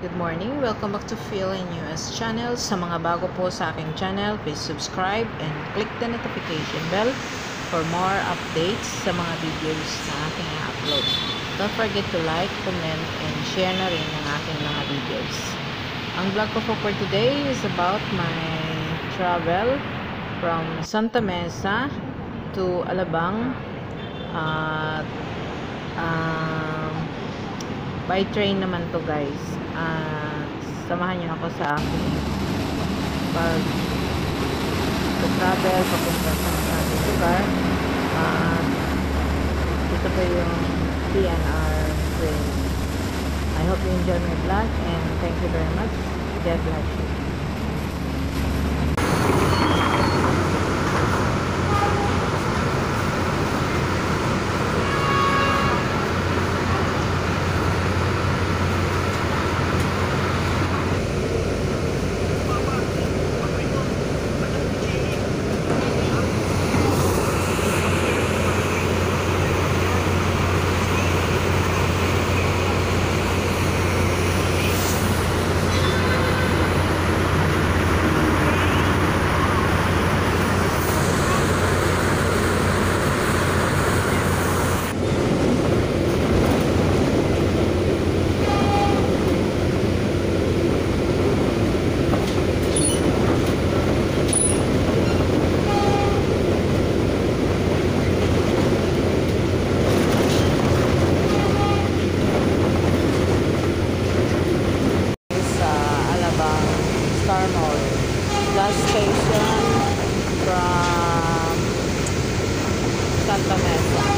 Good morning! Welcome back to Phil and US channel. Sa mga bago po sa aking channel, please subscribe and click the notification bell for more updates sa mga videos na aking upload. Don't forget to like, comment, and share na rin ang aking mga videos. Ang vlog ko for today is about my travel from Santa Mesa to Alabang by train naman to guys. Samahan niyo ako sa aking pag-travel papunta sa aking lugar. Ito po yung PNR train. I hope you enjoy my vlog and thank you very much. God bless you. Last station from Santa Mesa.